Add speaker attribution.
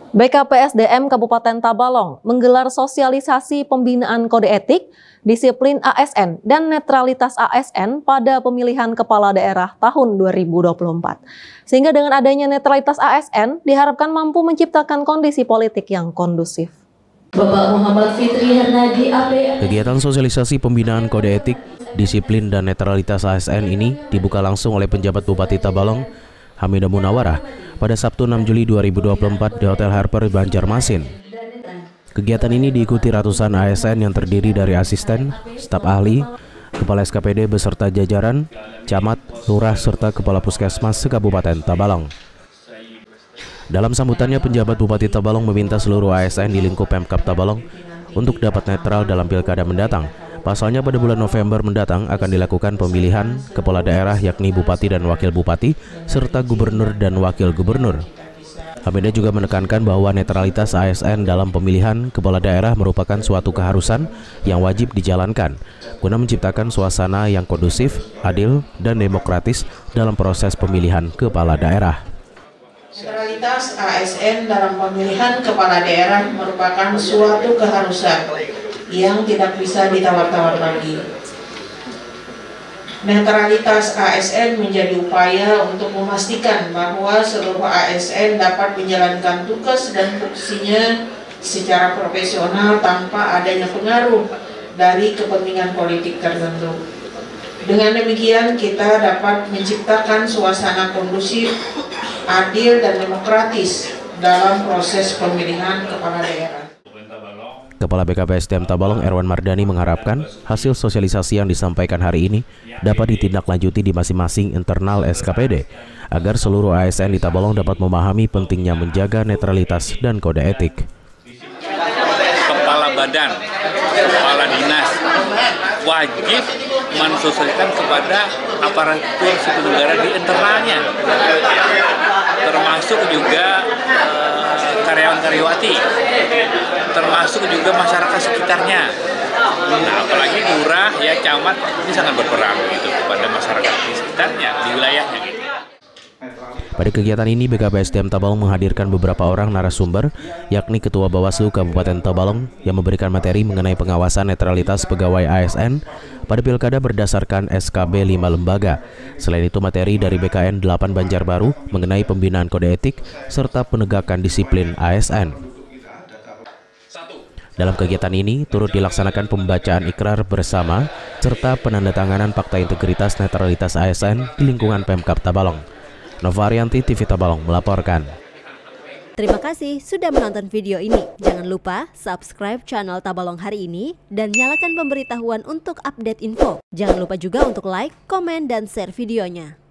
Speaker 1: BKPSDM Kabupaten Tabalong menggelar sosialisasi pembinaan kode etik, disiplin ASN, dan netralitas ASN pada pemilihan kepala daerah tahun 2024. Sehingga dengan adanya netralitas ASN diharapkan mampu menciptakan kondisi politik yang kondusif.
Speaker 2: Bapak Muhammad Fitri Hernadi AP.
Speaker 3: Kegiatan sosialisasi pembinaan kode etik, disiplin, dan netralitas ASN ini dibuka langsung oleh penjabat Bupati Tabalong, Hamidah Munawarah, pada Sabtu 6 Juli 2024 di Hotel Harper, Banjarmasin. Kegiatan ini diikuti ratusan ASN yang terdiri dari asisten, staf ahli, kepala SKPD beserta jajaran, camat, lurah, serta kepala puskesmas se-Kabupaten Tabalong. Dalam sambutannya, penjabat Bupati Tabalong meminta seluruh ASN di lingkup Pemkab Tabalong untuk dapat netral dalam pilkada mendatang. Pasalnya pada bulan November mendatang akan dilakukan pemilihan kepala daerah yakni bupati dan wakil bupati, serta gubernur dan wakil gubernur. Hamidah juga menekankan bahwa netralitas ASN dalam pemilihan kepala daerah merupakan suatu keharusan yang wajib dijalankan, guna menciptakan suasana yang kondusif, adil, dan demokratis dalam proses pemilihan kepala daerah.
Speaker 4: Netralitas ASN dalam pemilihan kepala daerah merupakan suatu keharusan yang tidak bisa ditawar-tawar lagi. Netralitas ASN menjadi upaya untuk memastikan bahwa seluruh ASN dapat menjalankan tugas dan fungsinya secara profesional tanpa adanya pengaruh dari kepentingan politik tertentu. Dengan demikian, kita dapat menciptakan suasana kondusif, adil, dan demokratis dalam proses pemilihan kepala daerah.
Speaker 3: Kepala BKPSDM Tabalong Erwan Mardani mengharapkan hasil sosialisasi yang disampaikan hari ini dapat ditindaklanjuti di masing-masing internal SKPD agar seluruh ASN di Tabalong dapat memahami pentingnya menjaga netralitas dan kode etik.
Speaker 5: Kepala badan, kepala dinas wajib mensosialisasikan kepada aparatur sipil negara di internalnya, termasuk juga karyawan-karyawati, termasuk juga masyarakat sekitarnya. Nah, apalagi lurah, ya camat, ini sangat berperan gitu kepada masyarakat di sekitarnya, di wilayahnya. Gitu.
Speaker 3: Pada kegiatan ini, BKPSDM Tabalong menghadirkan beberapa orang narasumber, yakni Ketua Bawaslu Kabupaten Tabalong yang memberikan materi mengenai pengawasan netralitas pegawai ASN pada pilkada berdasarkan SKB 5 lembaga. Selain itu, materi dari BKN 8 Banjarbaru mengenai pembinaan kode etik serta penegakan disiplin ASN. Dalam kegiatan ini, turut dilaksanakan pembacaan ikrar bersama serta penandatanganan fakta integritas netralitas ASN di lingkungan Pemkab Tabalong. Nova Arianti, TV Tabalong melaporkan.
Speaker 6: Terima kasih sudah menonton video ini. Jangan lupa subscribe channel Tabalong Hari Ini dan nyalakan pemberitahuan untuk update info. Jangan lupa juga untuk like, komen, dan share videonya.